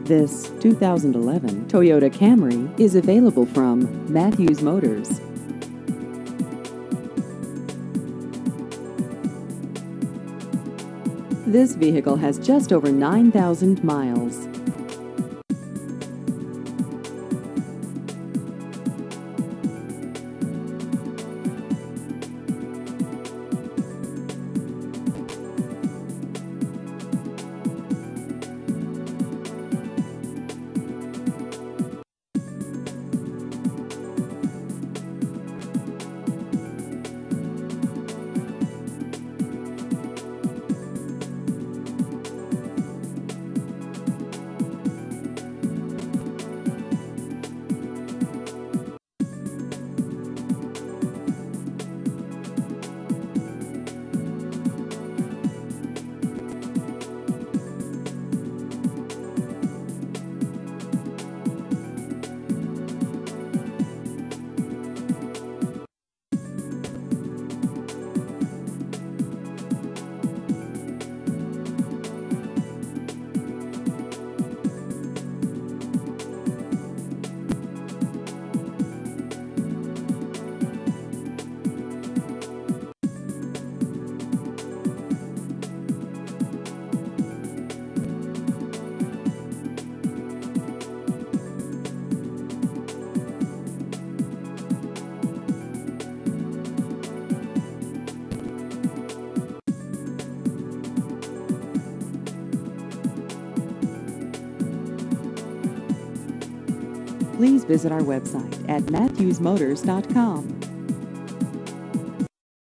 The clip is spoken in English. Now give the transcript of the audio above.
This 2011 Toyota Camry is available from Matthews Motors. This vehicle has just over 9,000 miles. Please visit our website at matthewsmotors.com.